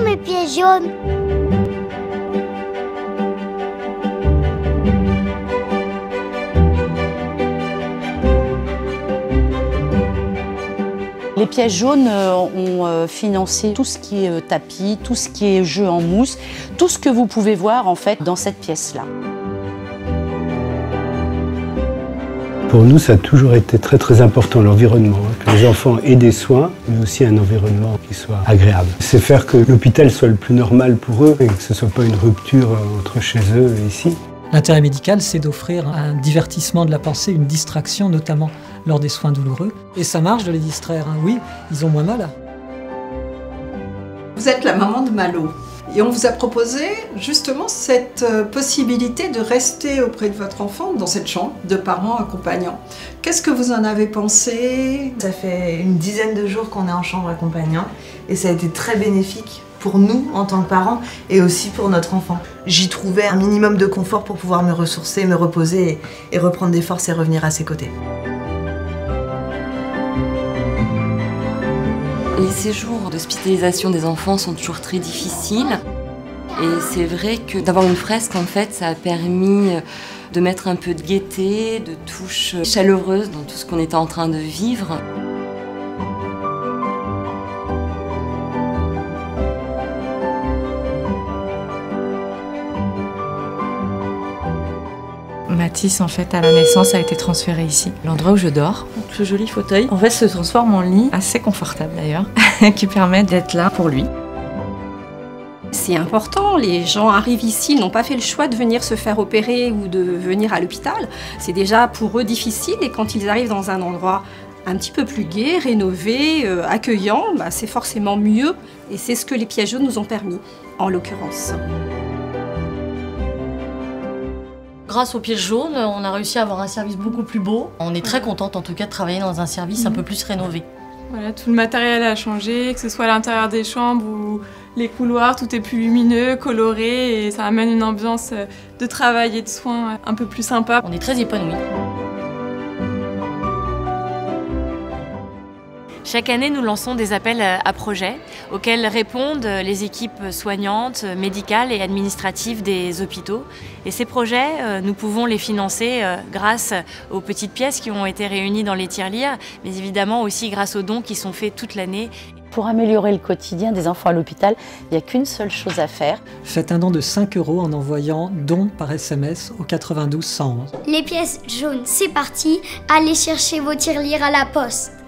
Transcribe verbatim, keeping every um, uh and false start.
mes pièces jaunes. Les pièces jaunes ont financé tout ce qui est tapis, tout ce qui est jeux en mousse, tout ce que vous pouvez voir en fait dans cette pièce-là. Pour nous, ça a toujours été très très important, l'environnement, que les enfants aient des soins, mais aussi un environnement qui soit agréable. C'est faire que l'hôpital soit le plus normal pour eux et que ce ne soit pas une rupture entre chez eux et ici. L'intérêt médical, c'est d'offrir un divertissement de la pensée, une distraction, notamment lors des soins douloureux. Et ça marche de les distraire, hein. Oui, ils ont moins mal. Vous êtes la maman de Malo. Et on vous a proposé justement cette possibilité de rester auprès de votre enfant dans cette chambre de parents accompagnants. Qu'est-ce que vous en avez pensé? Ça fait une dizaine de jours qu'on est en chambre accompagnant et ça a été très bénéfique pour nous en tant que parents et aussi pour notre enfant. J'y trouvais un minimum de confort pour pouvoir me ressourcer, me reposer et reprendre des forces et revenir à ses côtés. Les séjours d'hospitalisation des enfants sont toujours très difficiles et c'est vrai que d'avoir une fresque, en fait, ça a permis de mettre un peu de gaieté, de touche chaleureuse dans tout ce qu'on était en train de vivre. Mathis, en fait, à la naissance, a été transféré ici. L'endroit où je dors, donc ce joli fauteuil, en fait, se transforme en lit, assez confortable d'ailleurs, qui permet d'être là pour lui. C'est important, les gens arrivent ici, ils n'ont pas fait le choix de venir se faire opérer ou de venir à l'hôpital. C'est déjà pour eux difficile et quand ils arrivent dans un endroit un petit peu plus gai, rénové, euh, accueillant, bah, c'est forcément mieux et c'est ce que les pièces jaunes nous ont permis, en l'occurrence. Grâce aux pièces jaunes, on a réussi à avoir un service beaucoup plus beau. On est très contente en tout cas de travailler dans un service mmh. un peu plus rénové. Voilà, tout le matériel a changé, que ce soit à l'intérieur des chambres ou les couloirs, tout est plus lumineux, coloré et ça amène une ambiance de travail et de soins un peu plus sympa. On est très épanouis. Chaque année, nous lançons des appels à projets auxquels répondent les équipes soignantes, médicales et administratives des hôpitaux. Et ces projets, nous pouvons les financer grâce aux petites pièces qui ont été réunies dans les tirelires, mais évidemment aussi grâce aux dons qui sont faits toute l'année. Pour améliorer le quotidien des enfants à l'hôpital, il n'y a qu'une seule chose à faire. Faites un don de cinq euros en envoyant don par S M S au quatre-vingt-douze cent onze. Les pièces jaunes, c'est parti. Allez chercher vos tirelires à la poste.